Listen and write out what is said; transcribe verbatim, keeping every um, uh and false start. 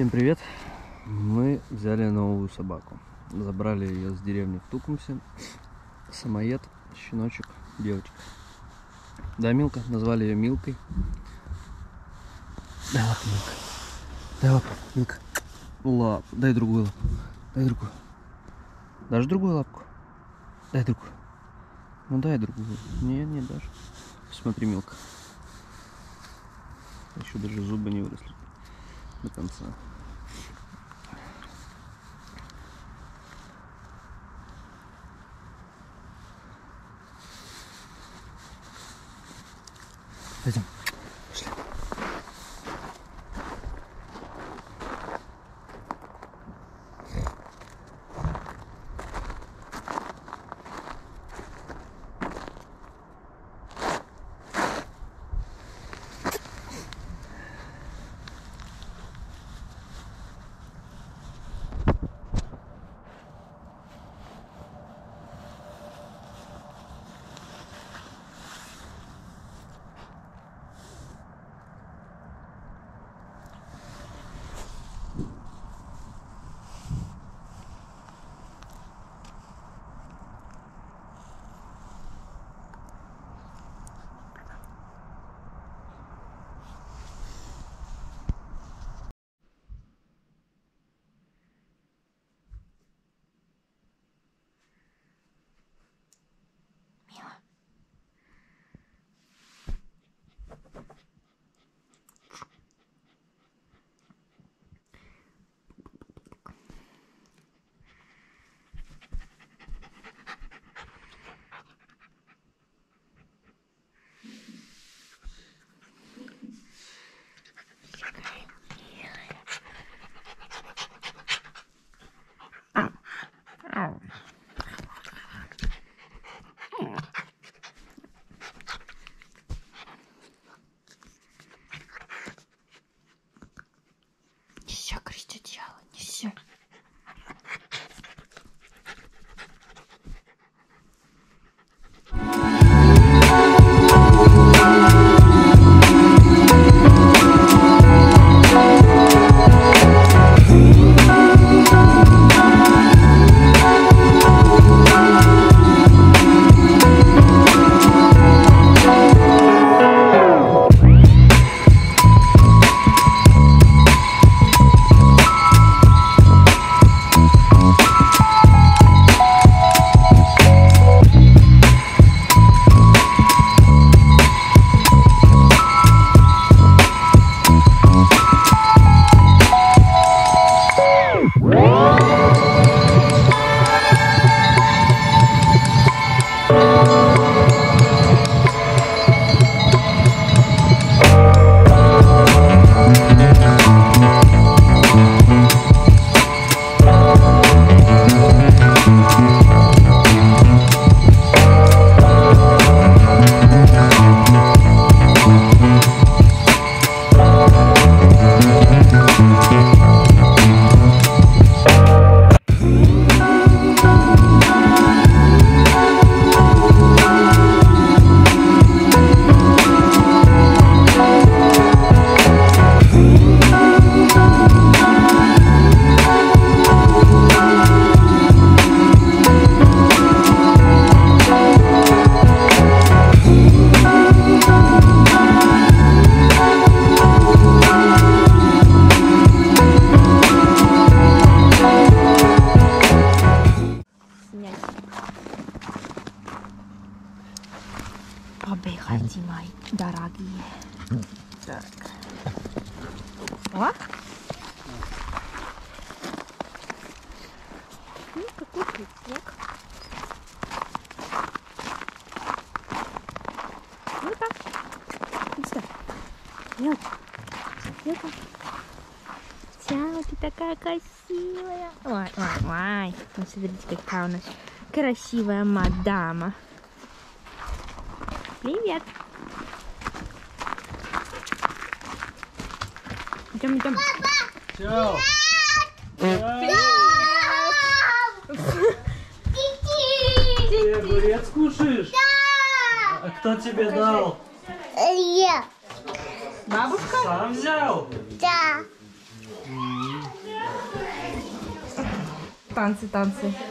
Всем привет! Мы взяли новую собаку. Забрали ее с деревни в Тукумсе. Самоед, щеночек, девочка. Да, Милка. Назвали ее Милкой. Дай лапу, Милка. Дай лапу, Милка. Лапу. Дай другую лапу. Дай другую. Дашь другую лапку? Дай другую. Ну дай другую. Не, не дашь. Смотри, Милка. Еще даже зубы не выросли до конца. Пойдем. Пошли. Нельзя кричать, одеяло, нельзя. Побегайте, мои дорогие. Так. О! Ну, какой цветок. Ну-ка. Иди сюда. Мелка. Мелка. Чао, ты такая красивая. Ой, ой, ой. Ну, смотрите, какая у нас красивая мадама. Привет. Идем, идем. Чао. Привет. Ты огурец кушаешь? Да. А кто тебе Покажи. дал? Я. Бабушка? Сам взял? Да. Танцы, танцы.